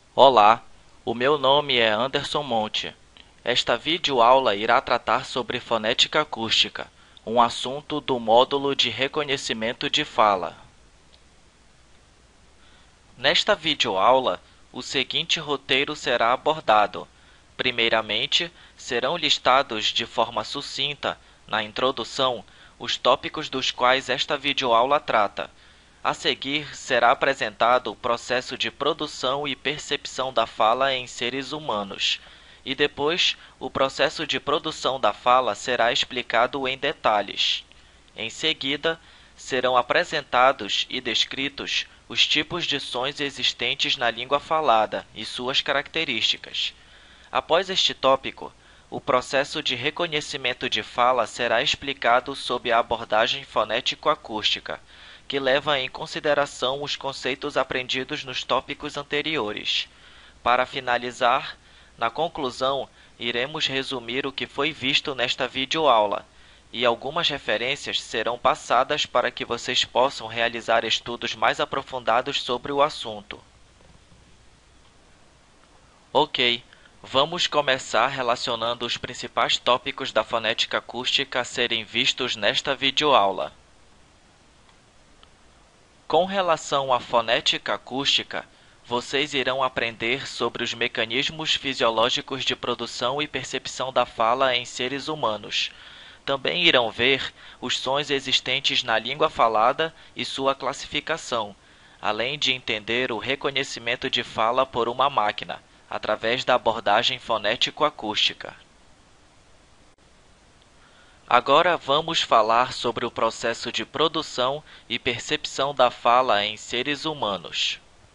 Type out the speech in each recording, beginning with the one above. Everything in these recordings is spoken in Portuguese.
Olá, o meu nome é Anderson Monte. Esta videoaula irá tratar sobre fonética acústica, um assunto do módulo de reconhecimento de fala. Nesta videoaula, o seguinte roteiro será abordado. Primeiramente, serão listados de forma sucinta, na introdução, os tópicos dos quais esta videoaula trata. A seguir, será apresentado o processo de produção e percepção da fala em seres humanos. E depois, o processo de produção da fala será explicado em detalhes. Em seguida, serão apresentados e descritos os tipos de sons existentes na língua falada e suas características. Após este tópico, o processo de reconhecimento de fala será explicado sob a abordagem fonético-acústica, que leva em consideração os conceitos aprendidos nos tópicos anteriores. Para finalizar, na conclusão, iremos resumir o que foi visto nesta videoaula, e algumas referências serão passadas para que vocês possam realizar estudos mais aprofundados sobre o assunto. Ok, vamos começar relacionando os principais tópicos da fonética acústica a serem vistos nesta videoaula. Com relação à fonética acústica, vocês irão aprender sobre os mecanismos fisiológicos de produção e percepção da fala em seres humanos. Também irão ver os sons existentes na língua falada e sua classificação, além de entender o reconhecimento de fala por uma máquina, através da abordagem fonético-acústica. Agora vamos falar sobre o processo de produção e percepção da fala em seres humanos.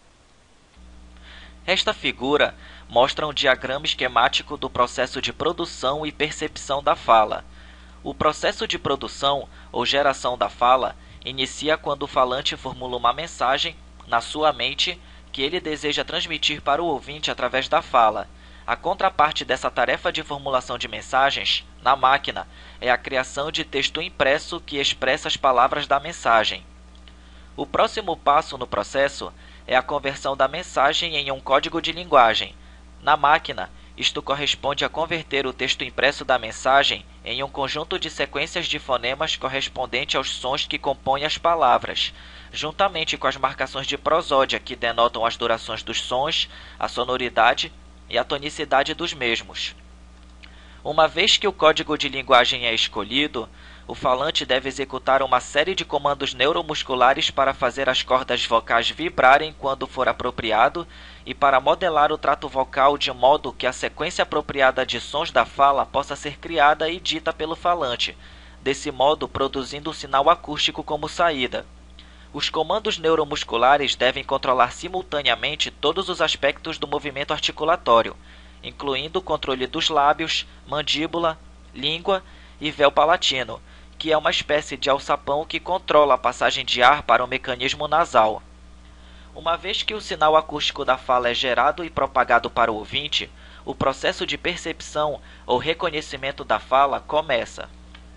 Esta figura mostra um diagrama esquemático do processo de produção e percepção da fala. O processo de produção ou geração da fala inicia quando o falante formula uma mensagem na sua mente que ele deseja transmitir para o ouvinte através da fala. A contraparte dessa tarefa de formulação de mensagens, na máquina, é a criação de texto impresso que expressa as palavras da mensagem. O próximo passo no processo é a conversão da mensagem em um código de linguagem. Na máquina, isto corresponde a converter o texto impresso da mensagem em um conjunto de sequências de fonemas correspondente aos sons que compõem as palavras, juntamente com as marcações de prosódia que denotam as durações dos sons, a sonoridade e a tonicidade dos mesmos. Uma vez que o código de linguagem é escolhido, o falante deve executar uma série de comandos neuromusculares para fazer as cordas vocais vibrarem quando for apropriado e para modelar o trato vocal de modo que a sequência apropriada de sons da fala possa ser criada e dita pelo falante, desse modo produzindo um sinal acústico como saída. Os comandos neuromusculares devem controlar simultaneamente todos os aspectos do movimento articulatório, incluindo o controle dos lábios, mandíbula, língua e véu palatino, que é uma espécie de alçapão que controla a passagem de ar para o mecanismo nasal. Uma vez que o sinal acústico da fala é gerado e propagado para o ouvinte, o processo de percepção ou reconhecimento da fala começa.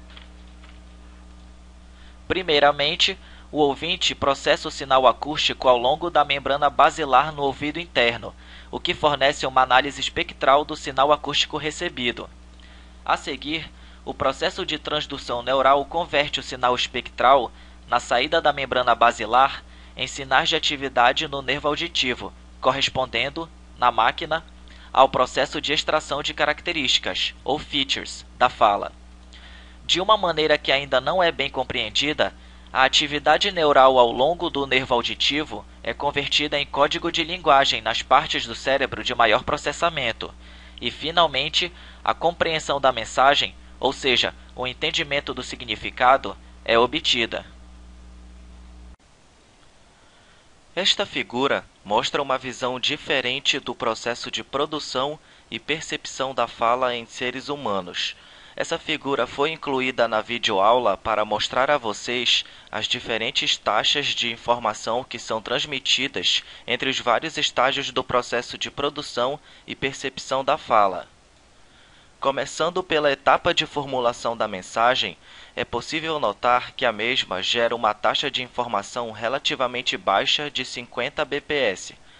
Primeiramente, o ouvinte processa o sinal acústico ao longo da membrana basilar no ouvido interno, o que fornece uma análise espectral do sinal acústico recebido. A seguir, o processo de transdução neural converte o sinal espectral, na saída da membrana basilar, em sinais de atividade no nervo auditivo, correspondendo, na máquina, ao processo de extração de características, ou features, da fala. De uma maneira que ainda não é bem compreendida, a atividade neural ao longo do nervo auditivo é convertida em código de linguagem nas partes do cérebro de maior processamento, e, finalmente, a compreensão da mensagem, ou seja, o entendimento do significado, é obtida. Esta figura mostra uma visão diferente do processo de produção e percepção da fala em seres humanos. Essa figura foi incluída na videoaula para mostrar a vocês as diferentes taxas de informação que são transmitidas entre os vários estágios do processo de produção e percepção da fala. Começando pela etapa de formulação da mensagem, é possível notar que a mesma gera uma taxa de informação relativamente baixa de 50 bps,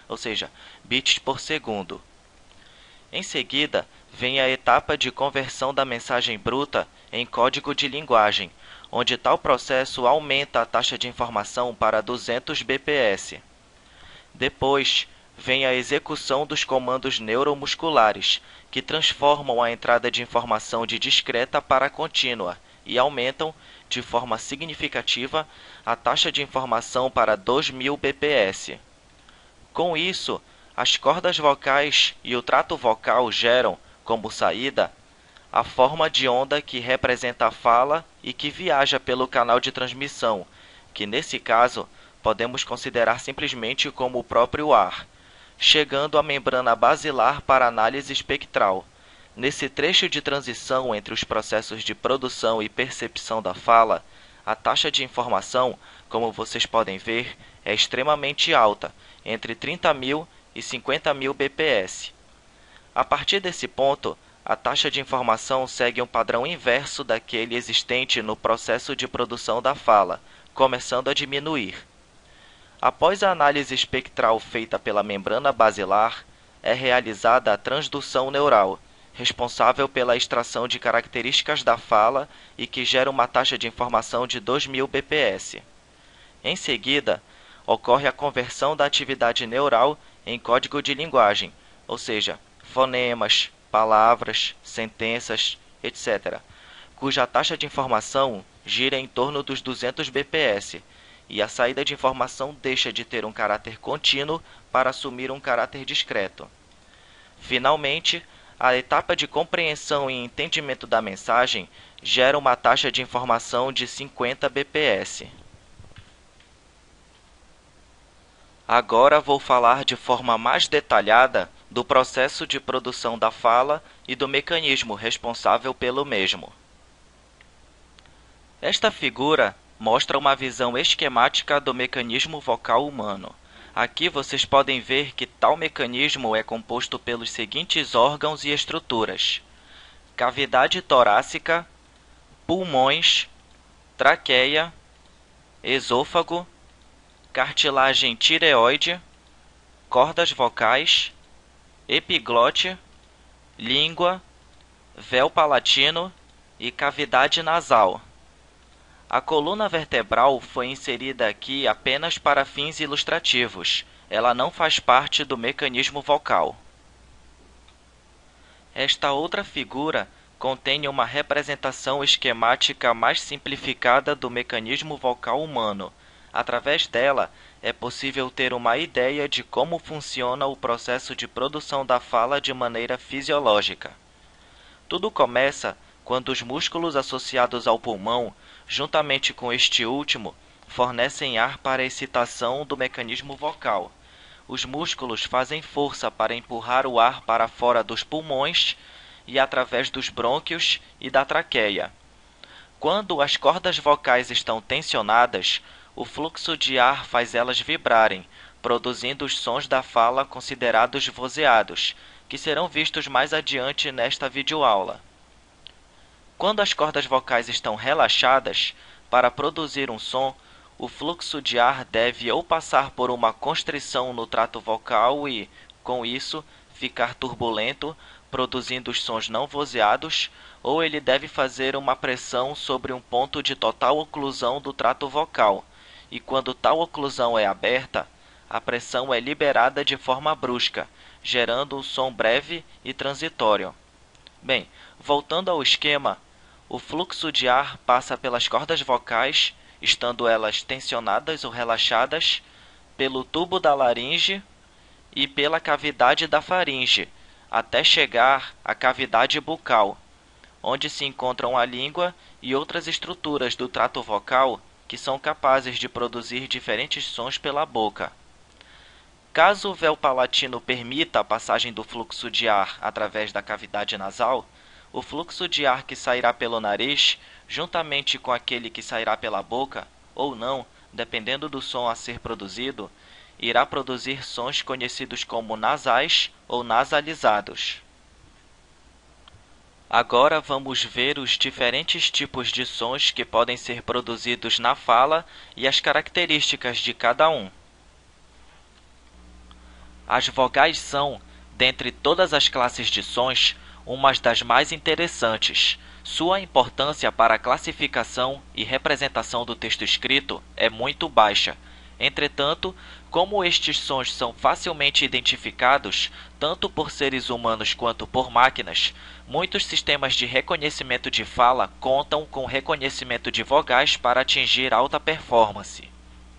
ou seja, bits por segundo. Em seguida, vem a etapa de conversão da mensagem bruta em código de linguagem, onde tal processo aumenta a taxa de informação para 200 bps. Depois, vem a execução dos comandos neuromusculares, que transformam a entrada de informação de discreta para contínua e aumentam, de forma significativa, a taxa de informação para 2000 bps. Com isso, as cordas vocais e o trato vocal geram, como saída, a forma de onda que representa a fala e que viaja pelo canal de transmissão, que nesse caso podemos considerar simplesmente como o próprio ar, chegando à membrana basilar para análise espectral. Nesse trecho de transição entre os processos de produção e percepção da fala, a taxa de informação, como vocês podem ver, é extremamente alta, entre 30.000 e 50.000 bps. A partir desse ponto, a taxa de informação segue um padrão inverso daquele existente no processo de produção da fala, começando a diminuir. Após a análise espectral feita pela membrana basilar, é realizada a transdução neural, responsável pela extração de características da fala e que gera uma taxa de informação de 2000 bps. Em seguida, ocorre a conversão da atividade neural em código de linguagem, ou seja, fonemas, palavras, sentenças, etc., cuja taxa de informação gira em torno dos 200 bps, e a saída de informação deixa de ter um caráter contínuo para assumir um caráter discreto. Finalmente, a etapa de compreensão e entendimento da mensagem gera uma taxa de informação de 50 bps. Agora vou falar de forma mais detalhada do processo de produção da fala e do mecanismo responsável pelo mesmo. Esta figura mostra uma visão esquemática do mecanismo vocal humano. Aqui vocês podem ver que tal mecanismo é composto pelos seguintes órgãos e estruturas: cavidade torácica, pulmões, traqueia, esôfago, cartilagem tireoide, cordas vocais, epiglote, língua, véu palatino e cavidade nasal. A coluna vertebral foi inserida aqui apenas para fins ilustrativos. Ela não faz parte do mecanismo vocal. Esta outra figura contém uma representação esquemática mais simplificada do mecanismo vocal humano. Através dela, é possível ter uma ideia de como funciona o processo de produção da fala de maneira fisiológica. Tudo começa quando os músculos associados ao pulmão, juntamente com este último, fornecem ar para a excitação do mecanismo vocal. Os músculos fazem força para empurrar o ar para fora dos pulmões e através dos brônquios e da traqueia. Quando as cordas vocais estão tensionadas, o fluxo de ar faz elas vibrarem, produzindo os sons da fala considerados vozeados, que serão vistos mais adiante nesta videoaula. Quando as cordas vocais estão relaxadas, para produzir um som, o fluxo de ar deve ou passar por uma constrição no trato vocal e, com isso, ficar turbulento, produzindo os sons não vozeados, ou ele deve fazer uma pressão sobre um ponto de total oclusão do trato vocal, e quando tal oclusão é aberta, a pressão é liberada de forma brusca, gerando um som breve e transitório. Bem, voltando ao esquema, o fluxo de ar passa pelas cordas vocais, estando elas tensionadas ou relaxadas, pelo tubo da laringe e pela cavidade da faringe, até chegar à cavidade bucal, onde se encontram a língua e outras estruturas do trato vocal que são capazes de produzir diferentes sons pela boca. Caso o véu palatino permita a passagem do fluxo de ar através da cavidade nasal, o fluxo de ar que sairá pelo nariz, juntamente com aquele que sairá pela boca, ou não, dependendo do som a ser produzido, irá produzir sons conhecidos como nasais ou nasalizados. Agora vamos ver os diferentes tipos de sons que podem ser produzidos na fala e as características de cada um. As vogais são, dentre todas as classes de sons, uma das mais interessantes. Sua importância para a classificação e representação do texto escrito é muito baixa. Entretanto, como estes sons são facilmente identificados, tanto por seres humanos quanto por máquinas, muitos sistemas de reconhecimento de fala contam com reconhecimento de vogais para atingir alta performance.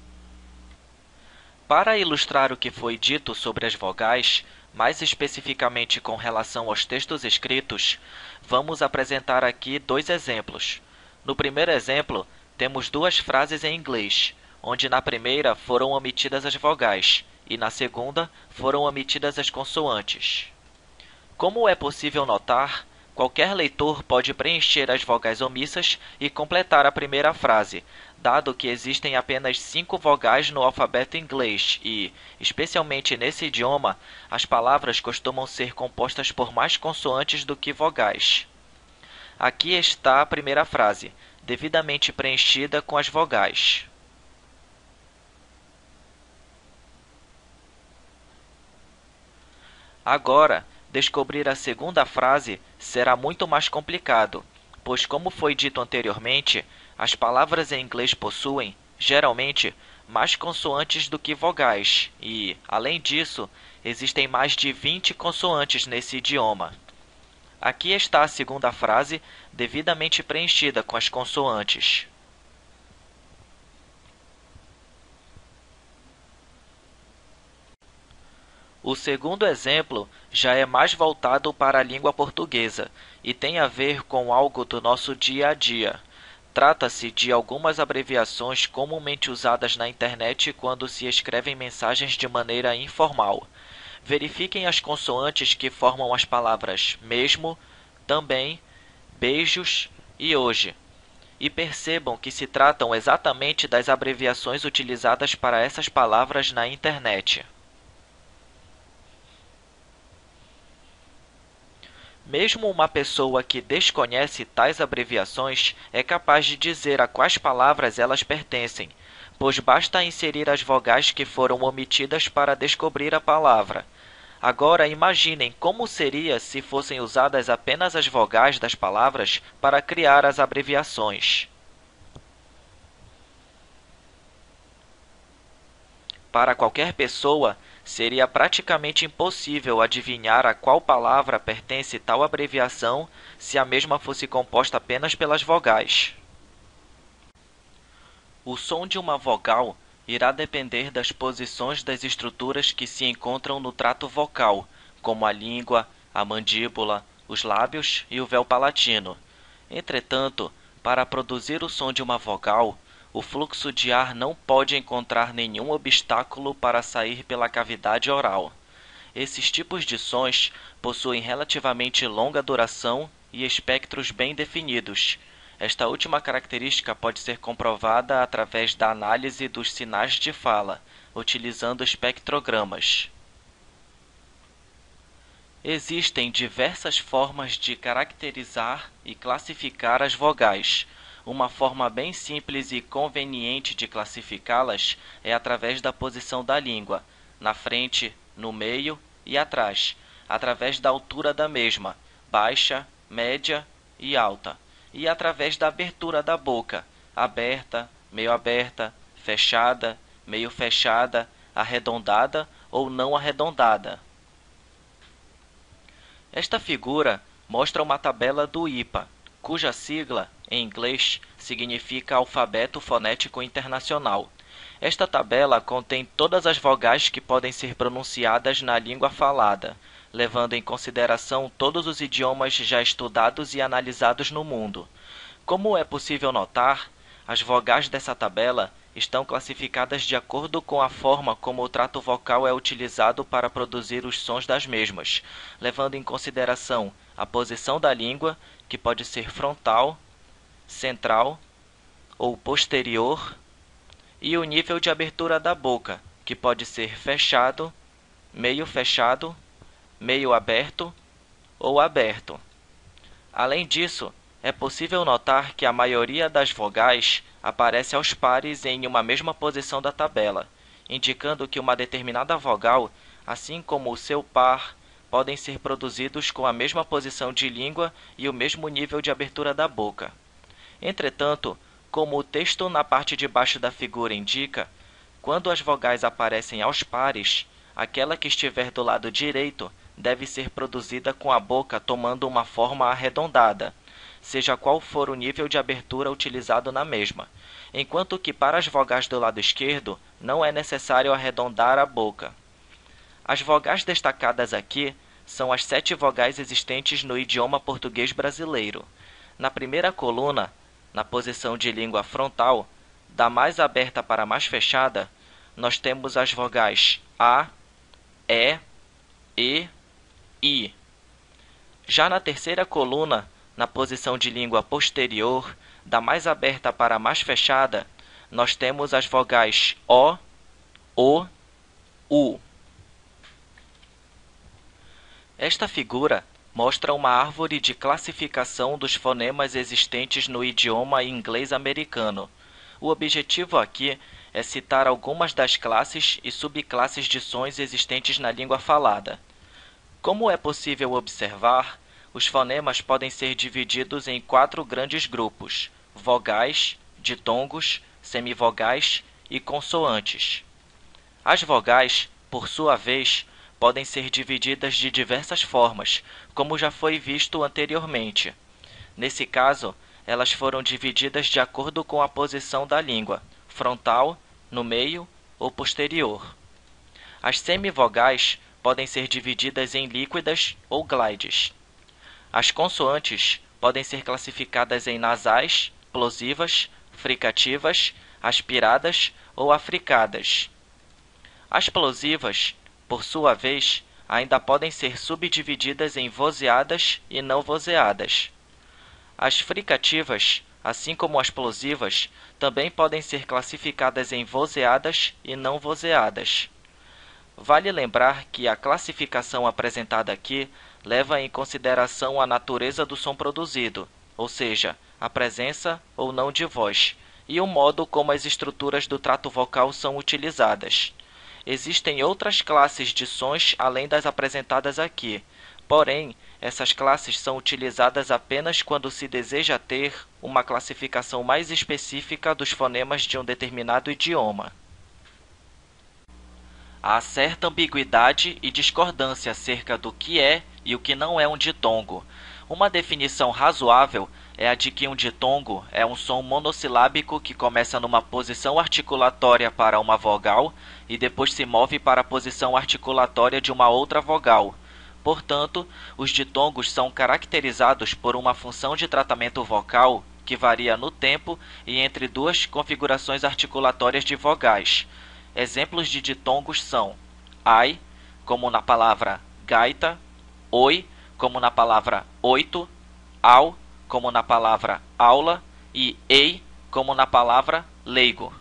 Para ilustrar o que foi dito sobre as vogais, mais especificamente com relação aos textos escritos, vamos apresentar aqui dois exemplos. No primeiro exemplo, temos duas frases em inglês, onde na primeira foram omitidas as vogais e na segunda foram omitidas as consoantes. Como é possível notar, qualquer leitor pode preencher as vogais omissas e completar a primeira frase, dado que existem apenas 5 vogais no alfabeto inglês e, especialmente nesse idioma, as palavras costumam ser compostas por mais consoantes do que vogais. Aqui está a primeira frase, devidamente preenchida com as vogais. Agora, descobrir a segunda frase será muito mais complicado, pois, como foi dito anteriormente, as palavras em inglês possuem, geralmente, mais consoantes do que vogais e, além disso, existem mais de 20 consoantes nesse idioma. Aqui está a segunda frase, devidamente preenchida com as consoantes. O segundo exemplo já é mais voltado para a língua portuguesa e tem a ver com algo do nosso dia a dia. Trata-se de algumas abreviações comumente usadas na internet quando se escrevem mensagens de maneira informal. Verifiquem as consoantes que formam as palavras mesmo, também, beijos e hoje. E percebam que se tratam exatamente das abreviações utilizadas para essas palavras na internet. Mesmo uma pessoa que desconhece tais abreviações é capaz de dizer a quais palavras elas pertencem, pois basta inserir as vogais que foram omitidas para descobrir a palavra. Agora imaginem como seria se fossem usadas apenas as vogais das palavras para criar as abreviações. Para qualquer pessoa, seria praticamente impossível adivinhar a qual palavra pertence tal abreviação se a mesma fosse composta apenas pelas vogais. O som de uma vogal irá depender das posições das estruturas que se encontram no trato vocal, como a língua, a mandíbula, os lábios e o véu palatino. Entretanto, para produzir o som de uma vogal, o fluxo de ar não pode encontrar nenhum obstáculo para sair pela cavidade oral. Esses tipos de sons possuem relativamente longa duração e espectros bem definidos. Esta última característica pode ser comprovada através da análise dos sinais de fala, utilizando espectrogramas. Existem diversas formas de caracterizar e classificar as vogais. Uma forma bem simples e conveniente de classificá-las é através da posição da língua, na frente, no meio e atrás, através da altura da mesma, baixa, média e alta, e através da abertura da boca, aberta, fechada, meio fechada, arredondada ou não arredondada. Esta figura mostra uma tabela do IPA, cuja sigla, em inglês, significa Alfabeto Fonético Internacional. Esta tabela contém todas as vogais que podem ser pronunciadas na língua falada, levando em consideração todos os idiomas já estudados e analisados no mundo. Como é possível notar, as vogais dessa tabela estão classificadas de acordo com a forma como o trato vocal é utilizado para produzir os sons das mesmas, levando em consideração a posição da língua, que pode ser frontal, central ou posterior, e o nível de abertura da boca, que pode ser fechado, meio aberto ou aberto. Além disso, é possível notar que a maioria das vogais aparece aos pares em uma mesma posição da tabela, indicando que uma determinada vogal assim como o seu par, podem ser produzidos com a mesma posição de língua e o mesmo nível de abertura da boca. Entretanto, como o texto na parte de baixo da figura indica, quando as vogais aparecem aos pares, aquela que estiver do lado direito deve ser produzida com a boca tomando uma forma arredondada, seja qual for o nível de abertura utilizado na mesma, enquanto que para as vogais do lado esquerdo não é necessário arredondar a boca. As vogais destacadas aqui são as 7 vogais existentes no idioma português brasileiro. Na primeira coluna, na posição de língua frontal, da mais aberta para a mais fechada, nós temos as vogais A, E, I. Já na terceira coluna, na posição de língua posterior, da mais aberta para a mais fechada, nós temos as vogais O, U. Esta figura mostra uma árvore de classificação dos fonemas existentes no idioma inglês americano. O objetivo aqui é citar algumas das classes e subclasses de sons existentes na língua falada. Como é possível observar, os fonemas podem ser divididos em 4 grandes grupos: vogais, ditongos, semivogais e consoantes. As vogais, por sua vez, podem ser divididas de diversas formas, como já foi visto anteriormente. Nesse caso, elas foram divididas de acordo com a posição da língua, frontal, no meio ou posterior. As semivogais podem ser divididas em líquidas ou glides. As consoantes podem ser classificadas em nasais, plosivas, fricativas, aspiradas ou africadas. As plosivas, por sua vez, ainda podem ser subdivididas em vozeadas e não vozeadas. As fricativas, assim como as plosivas, também podem ser classificadas em vozeadas e não vozeadas. Vale lembrar que a classificação apresentada aqui leva em consideração a natureza do som produzido, ou seja, a presença ou não de voz, e o modo como as estruturas do trato vocal são utilizadas. Existem outras classes de sons além das apresentadas aqui, porém, essas classes são utilizadas apenas quando se deseja ter uma classificação mais específica dos fonemas de um determinado idioma. Há certa ambiguidade e discordância acerca do que é e o que não é um ditongo. Uma definição razoável é a de que um ditongo é um som monossilábico que começa numa posição articulatória para uma vogal e depois se move para a posição articulatória de uma outra vogal. Portanto, os ditongos são caracterizados por uma função de tratamento vocal que varia no tempo e entre 2 configurações articulatórias de vogais. Exemplos de ditongos são ai, como na palavra gaita, oi, como na palavra oito, au, como na palavra aula, e ei, como na palavra leigo.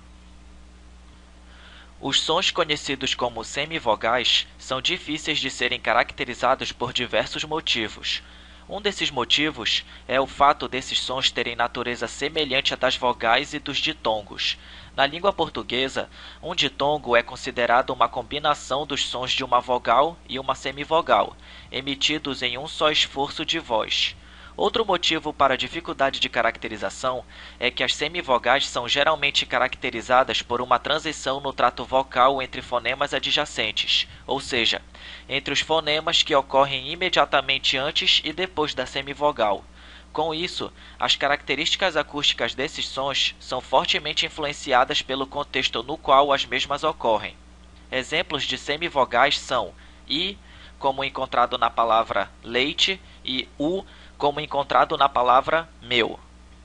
Os sons conhecidos como semivogais são difíceis de serem caracterizados por diversos motivos. Um desses motivos é o fato desses sons terem natureza semelhante à das vogais e dos ditongos. Na língua portuguesa, um ditongo é considerado uma combinação dos sons de uma vogal e uma semivogal, emitidos em um só esforço de voz. Outro motivo para a dificuldade de caracterização é que as semivogais são geralmente caracterizadas por uma transição no trato vocal entre fonemas adjacentes, ou seja, entre os fonemas que ocorrem imediatamente antes e depois da semivogal. Com isso, as características acústicas desses sons são fortemente influenciadas pelo contexto no qual as mesmas ocorrem. Exemplos de semivogais são I, como encontrado na palavra leite, e U, como encontrado na palavra meu.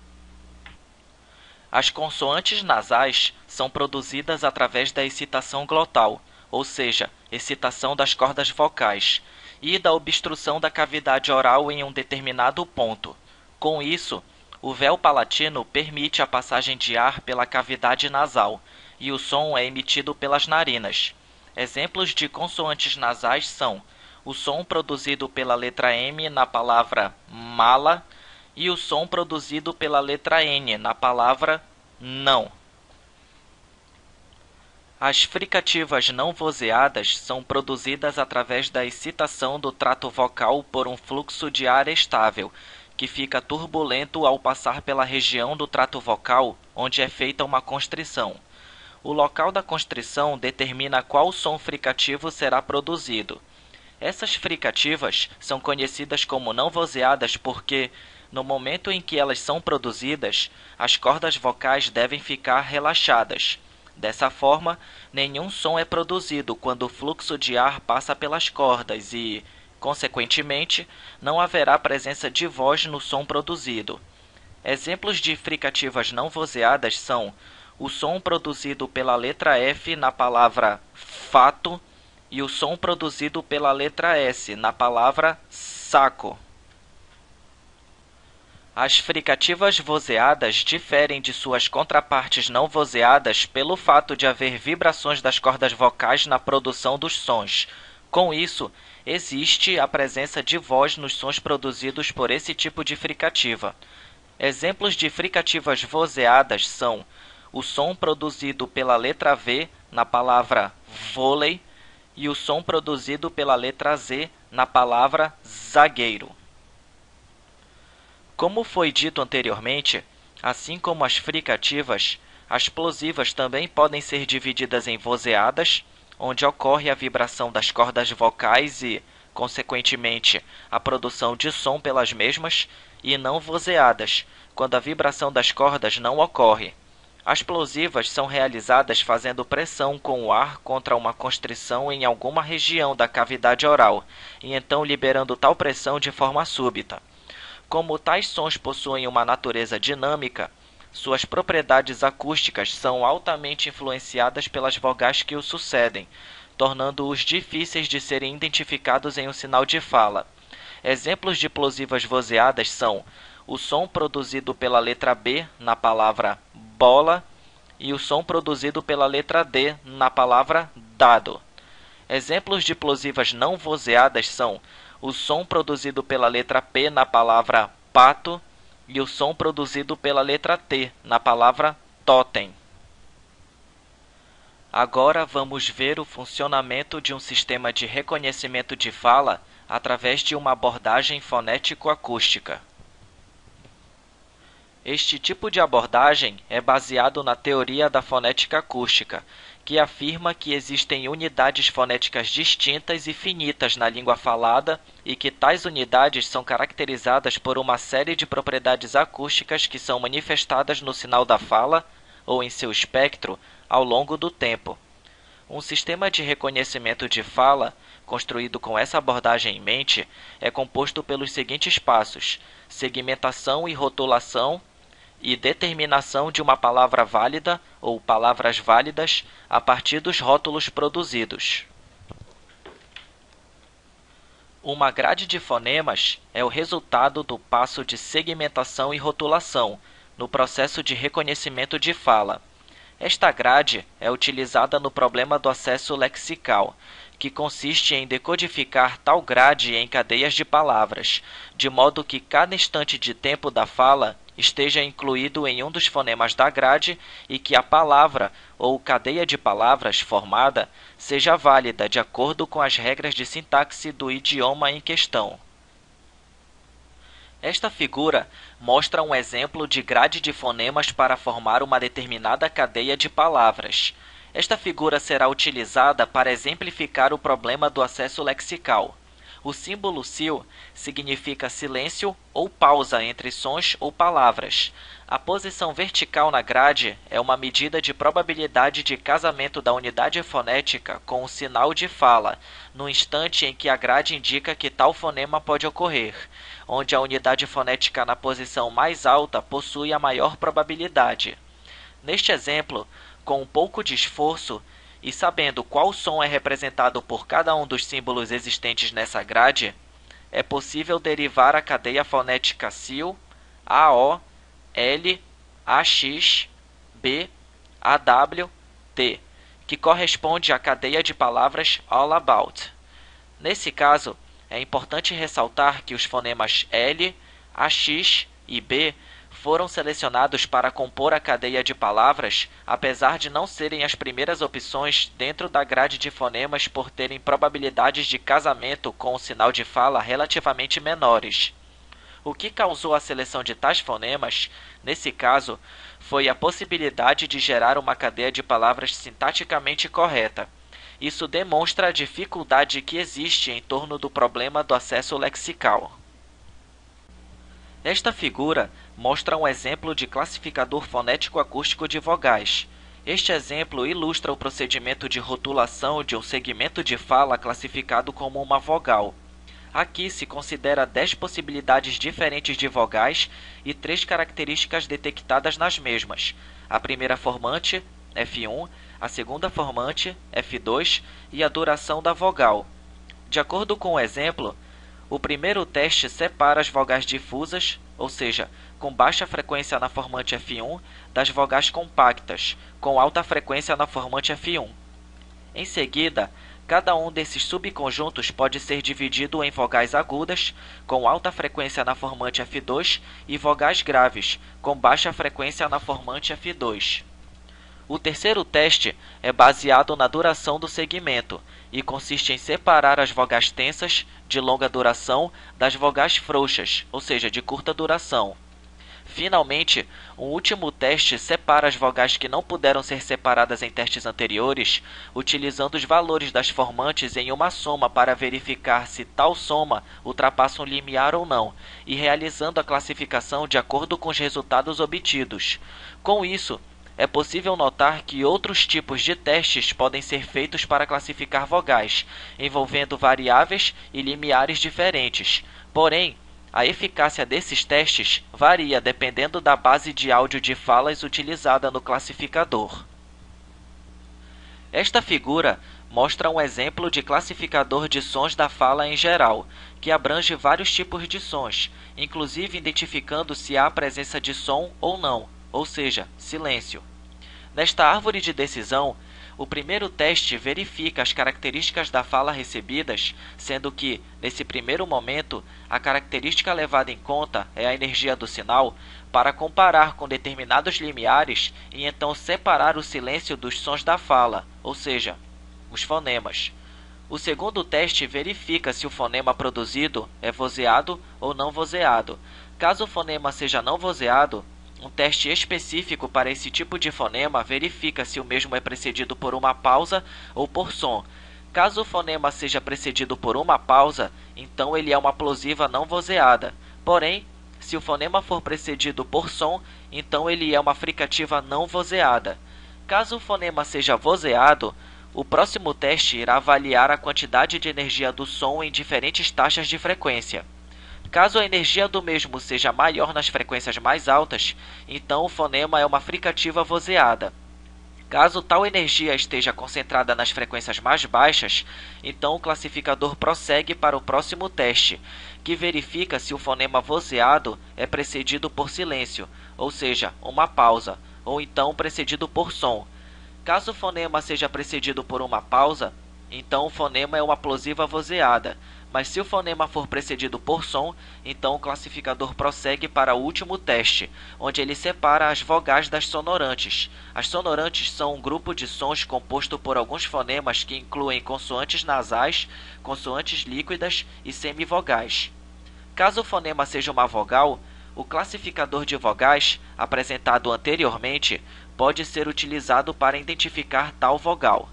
As consoantes nasais são produzidas através da excitação glotal, ou seja, excitação das cordas vocais, e da obstrução da cavidade oral em um determinado ponto. Com isso, o véu palatino permite a passagem de ar pela cavidade nasal, e o som é emitido pelas narinas. Exemplos de consoantes nasais são o som produzido pela letra M na palavra mala e o som produzido pela letra N na palavra não. As fricativas não vozeadas são produzidas através da excitação do trato vocal por um fluxo de ar estável, que fica turbulento ao passar pela região do trato vocal onde é feita uma constrição. O local da constrição determina qual som fricativo será produzido. Essas fricativas são conhecidas como não vozeadas porque, no momento em que elas são produzidas, as cordas vocais devem ficar relaxadas. Dessa forma, nenhum som é produzido quando o fluxo de ar passa pelas cordas e, consequentemente, não haverá presença de voz no som produzido. Exemplos de fricativas não vozeadas são o som produzido pela letra F na palavra fato e o som produzido pela letra S na palavra saco. As fricativas vozeadas diferem de suas contrapartes não vozeadas pelo fato de haver vibrações das cordas vocais na produção dos sons. Com isso, existe a presença de voz nos sons produzidos por esse tipo de fricativa. Exemplos de fricativas vozeadas são o som produzido pela letra V na palavra vôlei e o som produzido pela letra Z na palavra zagueiro. Como foi dito anteriormente, assim como as fricativas, as plosivas também podem ser divididas em vozeadas, onde ocorre a vibração das cordas vocais e, consequentemente, a produção de som pelas mesmas, e não vozeadas, quando a vibração das cordas não ocorre. As plosivas são realizadas fazendo pressão com o ar contra uma constrição em alguma região da cavidade oral, e então liberando tal pressão de forma súbita. Como tais sons possuem uma natureza dinâmica, suas propriedades acústicas são altamente influenciadas pelas vogais que o sucedem, tornando-os difíceis de serem identificados em um sinal de fala. Exemplos de plosivas vozeadas são o som produzido pela letra B na palavra bola e o som produzido pela letra D na palavra dado. Exemplos de plosivas não vozeadas são o som produzido pela letra P na palavra pato e o som produzido pela letra T na palavra totem. Agora vamos ver o funcionamento de um sistema de reconhecimento de fala através de uma abordagem fonético-acústica. Este tipo de abordagem é baseado na teoria da fonética acústica, que afirma que existem unidades fonéticas distintas e finitas na língua falada e que tais unidades são caracterizadas por uma série de propriedades acústicas que são manifestadas no sinal da fala ou em seu espectro ao longo do tempo. Um sistema de reconhecimento de fala, construído com essa abordagem em mente, é composto pelos seguintes passos: segmentação e rotulação e determinação de uma palavra válida ou palavras válidas a partir dos rótulos produzidos. Uma grade de fonemas é o resultado do passo de segmentação e rotulação no processo de reconhecimento de fala. Esta grade é utilizada no problema do acesso lexical, que consiste em decodificar tal grade em cadeias de palavras, de modo que cada instante de tempo da fala esteja incluído em um dos fonemas da grade e que a palavra ou cadeia de palavras formada seja válida de acordo com as regras de sintaxe do idioma em questão. Esta figura mostra um exemplo de grade de fonemas para formar uma determinada cadeia de palavras. Esta figura será utilizada para exemplificar o problema do acesso lexical. O símbolo sil significa silêncio ou pausa entre sons ou palavras. A posição vertical na grade é uma medida de probabilidade de casamento da unidade fonética com o sinal de fala, no instante em que a grade indica que tal fonema pode ocorrer, onde a unidade fonética na posição mais alta possui a maior probabilidade. Neste exemplo, com um pouco de esforço, e sabendo qual som é representado por cada um dos símbolos existentes nessa grade, é possível derivar a cadeia fonética sil, AO, L, AX, B, AW, T, que corresponde à cadeia de palavras all about. Nesse caso, é importante ressaltar que os fonemas L, AX e B foram selecionados para compor a cadeia de palavras, apesar de não serem as primeiras opções dentro da grade de fonemas por terem probabilidades de casamento com o sinal de fala relativamente menores. O que causou a seleção de tais fonemas, nesse caso, foi a possibilidade de gerar uma cadeia de palavras sintaticamente correta. Isso demonstra a dificuldade que existe em torno do problema do acesso lexical. Esta figura mostra um exemplo de classificador fonético-acústico de vogais. Este exemplo ilustra o procedimento de rotulação de um segmento de fala classificado como uma vogal. Aqui se considera 10 possibilidades diferentes de vogais e 3 características detectadas nas mesmas. A primeira formante, F1, a segunda formante, F2 e a duração da vogal. De acordo com o exemplo, o primeiro teste separa as vogais difusas, ou seja, com baixa frequência na formante F1, das vogais compactas, com alta frequência na formante F1. Em seguida, cada um desses subconjuntos pode ser dividido em vogais agudas, com alta frequência na formante F2, e vogais graves, com baixa frequência na formante F2. O terceiro teste é baseado na duração do segmento e consiste em separar as vogais tensas, de longa duração, das vogais frouxas, ou seja, de curta duração. Finalmente, um último teste separa as vogais que não puderam ser separadas em testes anteriores, utilizando os valores das formantes em uma soma para verificar se tal soma ultrapassa um limiar ou não, e realizando a classificação de acordo com os resultados obtidos. Com isso, é possível notar que outros tipos de testes podem ser feitos para classificar vogais, envolvendo variáveis e limiares diferentes. Porém, a eficácia desses testes varia dependendo da base de áudio de falas utilizada no classificador. Esta figura mostra um exemplo de classificador de sons da fala em geral, que abrange vários tipos de sons, inclusive identificando se há presença de som ou não, ou seja, silêncio. Nesta árvore de decisão, o primeiro teste verifica as características da fala recebidas, sendo que, nesse primeiro momento, a característica levada em conta é a energia do sinal, para comparar com determinados limiares e então separar o silêncio dos sons da fala, ou seja, os fonemas. O segundo teste verifica se o fonema produzido é vozeado ou não vozeado. Caso o fonema seja não vozeado, um teste específico para esse tipo de fonema verifica se o mesmo é precedido por uma pausa ou por som. Caso o fonema seja precedido por uma pausa, então ele é uma plosiva não vozeada. Porém, se o fonema for precedido por som, então ele é uma fricativa não vozeada. Caso o fonema seja vozeado, o próximo teste irá avaliar a quantidade de energia do som em diferentes taxas de frequência. Caso a energia do mesmo seja maior nas frequências mais altas, então o fonema é uma fricativa vozeada. Caso tal energia esteja concentrada nas frequências mais baixas, então o classificador prossegue para o próximo teste, que verifica se o fonema vozeado é precedido por silêncio, ou seja, uma pausa, ou então precedido por som. Caso o fonema seja precedido por uma pausa, então o fonema é uma plosiva vozeada. Mas se o fonema for precedido por som, então o classificador prossegue para o último teste, onde ele separa as vogais das sonorantes. As sonorantes são um grupo de sons composto por alguns fonemas que incluem consoantes nasais, consoantes líquidas e semivogais. Caso o fonema seja uma vogal, o classificador de vogais, apresentado anteriormente, pode ser utilizado para identificar tal vogal.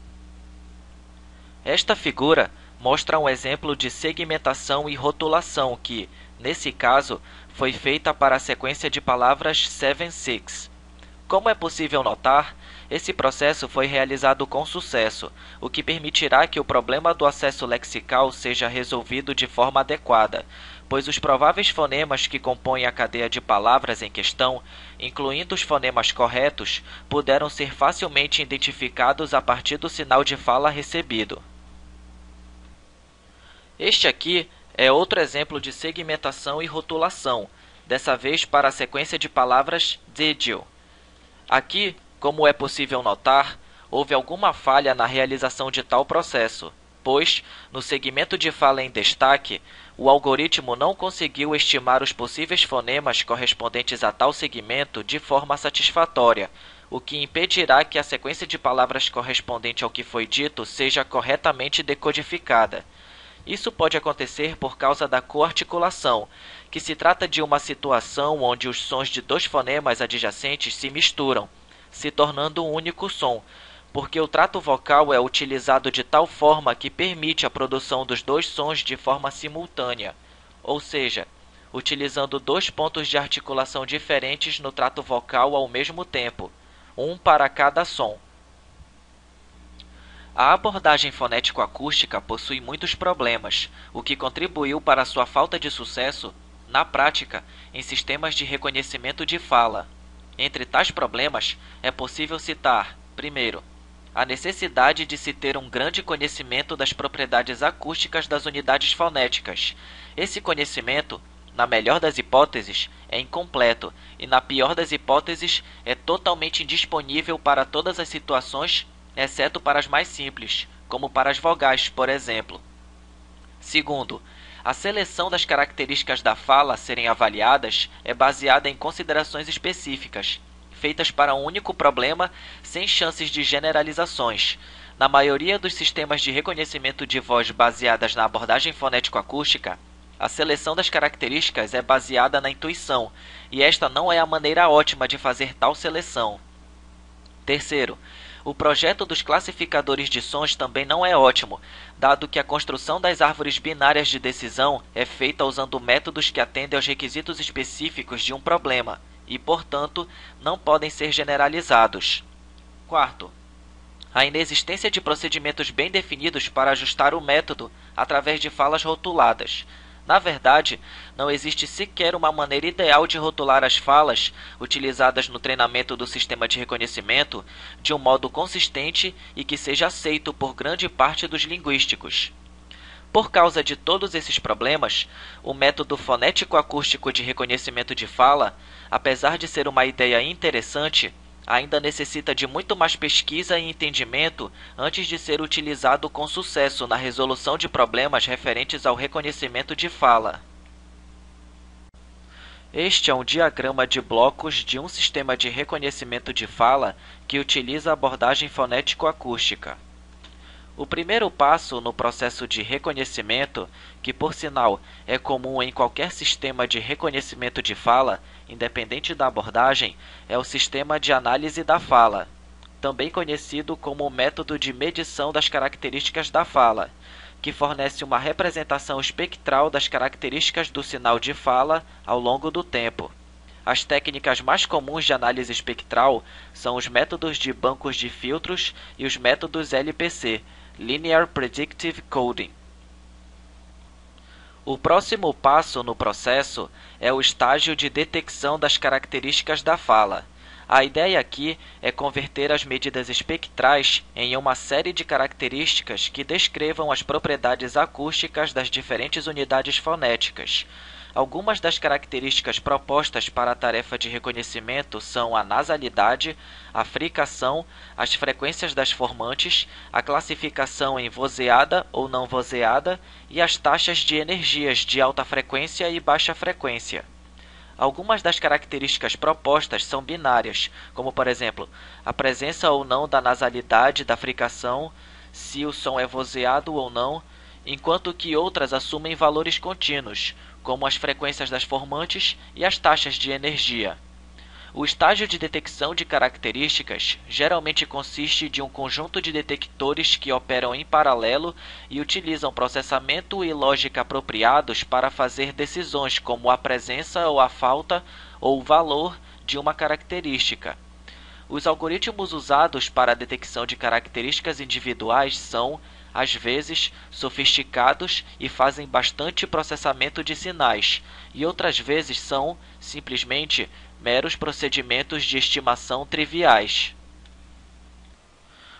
Esta figura mostra um exemplo de segmentação e rotulação que, nesse caso, foi feita para a sequência de palavras 7-6. Como é possível notar, esse processo foi realizado com sucesso, o que permitirá que o problema do acesso lexical seja resolvido de forma adequada, pois os prováveis fonemas que compõem a cadeia de palavras em questão, incluindo os fonemas corretos, puderam ser facilmente identificados a partir do sinal de fala recebido. Este aqui é outro exemplo de segmentação e rotulação, dessa vez para a sequência de palavras digil. Aqui, como é possível notar, houve alguma falha na realização de tal processo, pois, no segmento de fala em destaque, o algoritmo não conseguiu estimar os possíveis fonemas correspondentes a tal segmento de forma satisfatória, o que impedirá que a sequência de palavras correspondente ao que foi dito seja corretamente decodificada. Isso pode acontecer por causa da coarticulação, que se trata de uma situação onde os sons de dois fonemas adjacentes se misturam, se tornando um único som, porque o trato vocal é utilizado de tal forma que permite a produção dos dois sons de forma simultânea, ou seja, utilizando dois pontos de articulação diferentes no trato vocal ao mesmo tempo, um para cada som. A abordagem fonético-acústica possui muitos problemas, o que contribuiu para sua falta de sucesso, na prática, em sistemas de reconhecimento de fala. Entre tais problemas, é possível citar, primeiro, a necessidade de se ter um grande conhecimento das propriedades acústicas das unidades fonéticas. Esse conhecimento, na melhor das hipóteses, é incompleto e, na pior das hipóteses, é totalmente indisponível para todas as situações, exceto para as mais simples, como para as vogais, por exemplo. Segundo, a seleção das características da fala a serem avaliadas é baseada em considerações específicas, feitas para um único problema, sem chances de generalizações. Na maioria dos sistemas de reconhecimento de voz baseadas na abordagem fonético-acústica, a seleção das características é baseada na intuição, e esta não é a maneira ótima de fazer tal seleção. Terceiro, o projeto dos classificadores de sons também não é ótimo, dado que a construção das árvores binárias de decisão é feita usando métodos que atendem aos requisitos específicos de um problema, e, portanto, não podem ser generalizados. Quarto, a inexistência de procedimentos bem definidos para ajustar o método através de falas rotuladas. Na verdade, não existe sequer uma maneira ideal de rotular as falas utilizadas no treinamento do sistema de reconhecimento de um modo consistente e que seja aceito por grande parte dos linguísticos. Por causa de todos esses problemas, o método fonético-acústico de reconhecimento de fala, apesar de ser uma ideia interessante, ainda necessita de muito mais pesquisa e entendimento antes de ser utilizado com sucesso na resolução de problemas referentes ao reconhecimento de fala. Este é um diagrama de blocos de um sistema de reconhecimento de fala que utiliza a abordagem fonético-acústica. O primeiro passo no processo de reconhecimento, que por sinal é comum em qualquer sistema de reconhecimento de fala, independente da abordagem, é o sistema de análise da fala, também conhecido como o método de medição das características da fala, que fornece uma representação espectral das características do sinal de fala ao longo do tempo. As técnicas mais comuns de análise espectral são os métodos de bancos de filtros e os métodos LPC, Linear Predictive Coding. O próximo passo no processo é o estágio de detecção das características da fala. A ideia aqui é converter as medidas espectrais em uma série de características que descrevam as propriedades acústicas das diferentes unidades fonéticas. Algumas das características propostas para a tarefa de reconhecimento são a nasalidade, a fricação, as frequências das formantes, a classificação em vozeada ou não vozeada e as taxas de energias de alta frequência e baixa frequência. Algumas das características propostas são binárias, como por exemplo, a presença ou não da nasalidade da fricação, se o som é vozeado ou não, enquanto que outras assumem valores contínuos, como as frequências das formantes e as taxas de energia. O estágio de detecção de características geralmente consiste de um conjunto de detectores que operam em paralelo e utilizam processamento e lógica apropriados para fazer decisões como a presença ou a falta ou o valor de uma característica. Os algoritmos usados para a detecção de características individuais são, às vezes, sofisticados e fazem bastante processamento de sinais, e outras vezes são, simplesmente, meros procedimentos de estimação triviais.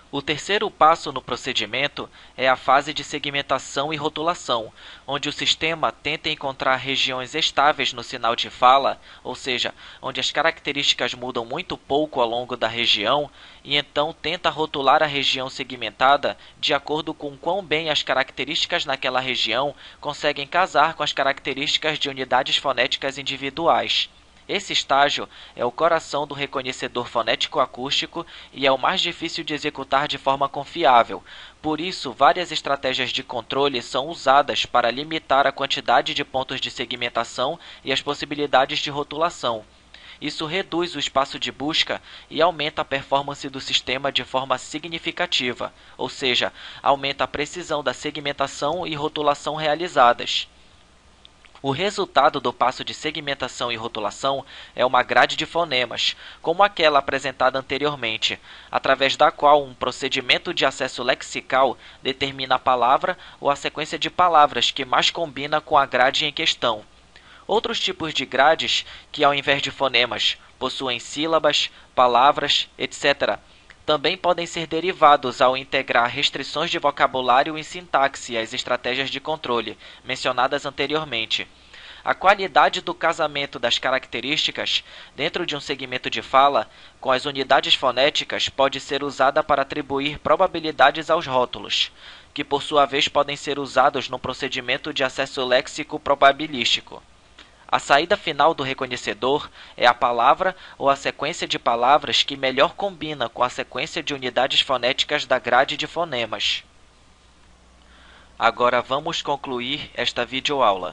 O terceiro passo no procedimento é a fase de segmentação e rotulação, onde o sistema tenta encontrar regiões estáveis no sinal de fala, ou seja, onde as características mudam muito pouco ao longo da região, e então tenta rotular a região segmentada de acordo com quão bem as características naquela região conseguem casar com as características de unidades fonéticas individuais. Esse estágio é o coração do reconhecedor fonético-acústico e é o mais difícil de executar de forma confiável. Por isso, várias estratégias de controle são usadas para limitar a quantidade de pontos de segmentação e as possibilidades de rotulação. Isso reduz o espaço de busca e aumenta a performance do sistema de forma significativa, ou seja, aumenta a precisão da segmentação e rotulação realizadas. O resultado do passo de segmentação e rotulação é uma grade de fonemas, como aquela apresentada anteriormente, através da qual um procedimento de acesso lexical determina a palavra ou a sequência de palavras que mais combina com a grade em questão. Outros tipos de grades, que ao invés de fonemas possuem sílabas, palavras, etc., também podem ser derivados ao integrar restrições de vocabulário e sintaxe às estratégias de controle, mencionadas anteriormente. A qualidade do casamento das características dentro de um segmento de fala com as unidades fonéticas pode ser usada para atribuir probabilidades aos rótulos, que por sua vez podem ser usados no procedimento de acesso léxico probabilístico. A saída final do reconhecedor é a palavra ou a sequência de palavras que melhor combina com a sequência de unidades fonéticas da grade de fonemas. Agora vamos concluir esta videoaula.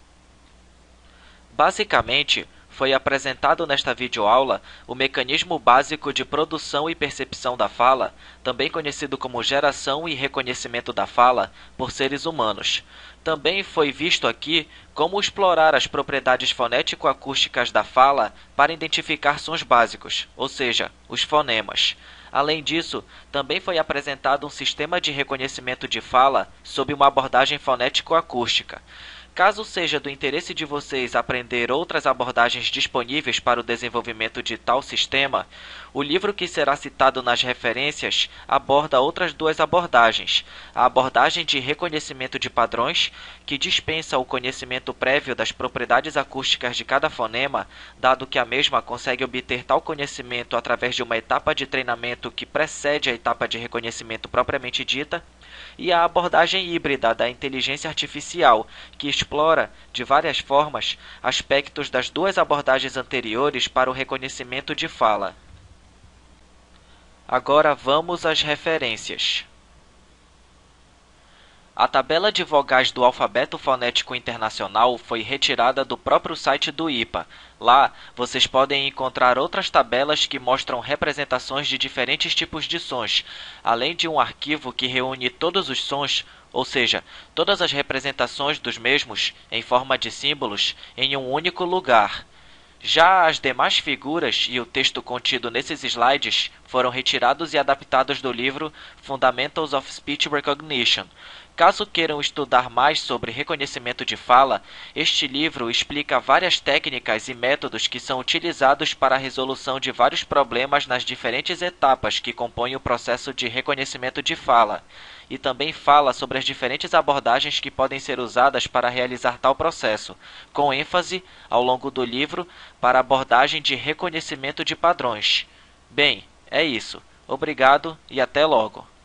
Basicamente, foi apresentado nesta videoaula o mecanismo básico de produção e percepção da fala, também conhecido como geração e reconhecimento da fala, por seres humanos. Também foi visto aqui como explorar as propriedades fonético-acústicas da fala para identificar sons básicos, ou seja, os fonemas. Além disso, também foi apresentado um sistema de reconhecimento de fala sob uma abordagem fonético-acústica. Caso seja do interesse de vocês aprender outras abordagens disponíveis para o desenvolvimento de tal sistema, o livro que será citado nas referências aborda outras duas abordagens. A abordagem de reconhecimento de padrões, que dispensa o conhecimento prévio das propriedades acústicas de cada fonema, dado que a mesma consegue obter tal conhecimento através de uma etapa de treinamento que precede a etapa de reconhecimento propriamente dita, e a abordagem híbrida da inteligência artificial, que explora, de várias formas, aspectos das duas abordagens anteriores para o reconhecimento de fala. Agora vamos às referências. A tabela de vogais do Alfabeto Fonético Internacional foi retirada do próprio site do IPA. Lá, vocês podem encontrar outras tabelas que mostram representações de diferentes tipos de sons, além de um arquivo que reúne todos os sons, ou seja, todas as representações dos mesmos, em forma de símbolos, em um único lugar. Já as demais figuras e o texto contido nesses slides foram retirados e adaptados do livro Fundamentals of Speech Recognition. Caso queiram estudar mais sobre reconhecimento de fala, este livro explica várias técnicas e métodos que são utilizados para a resolução de vários problemas nas diferentes etapas que compõem o processo de reconhecimento de fala, e também fala sobre as diferentes abordagens que podem ser usadas para realizar tal processo, com ênfase, ao longo do livro, para a abordagem de reconhecimento de padrões. Bem, é isso. Obrigado e até logo!